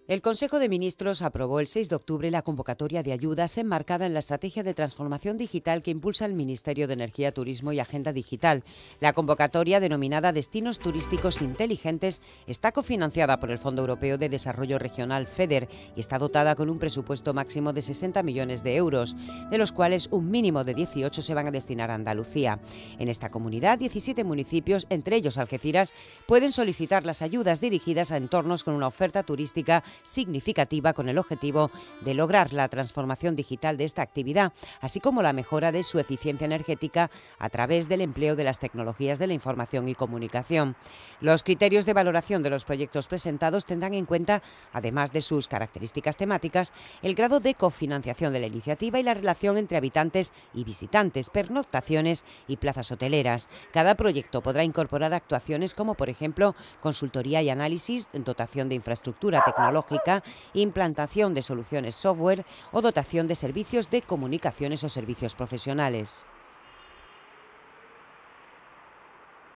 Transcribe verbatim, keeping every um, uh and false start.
El Consejo de Ministros aprobó el seis de octubre la convocatoria de ayudas enmarcada en la estrategia de transformación digital que impulsa el Ministerio de Energía, Turismo y Agenda Digital. La convocatoria, denominada Destinos Turísticos Inteligentes, está cofinanciada por el Fondo Europeo de Desarrollo Regional FEDER y está dotada con un presupuesto máximo de sesenta millones de euros, de los cuales un mínimo de dieciocho se van a destinar a Andalucía. En esta comunidad, diecisiete municipios, entre ellos Algeciras, pueden solicitar las ayudas dirigidas a entornos con una oferta turística significativa, con el objetivo de lograr la transformación digital de esta actividad, así como la mejora de su eficiencia energética a través del empleo de las tecnologías de la información y comunicación. Los criterios de valoración de los proyectos presentados tendrán en cuenta, además de sus características temáticas, el grado de cofinanciación de la iniciativa y la relación entre habitantes y visitantes, pernoctaciones y plazas hoteleras. Cada proyecto podrá incorporar actuaciones como, por ejemplo, consultoría y análisis, dotación de infraestructura tecnológica, implantación de soluciones software o dotación de servicios de comunicaciones o servicios profesionales.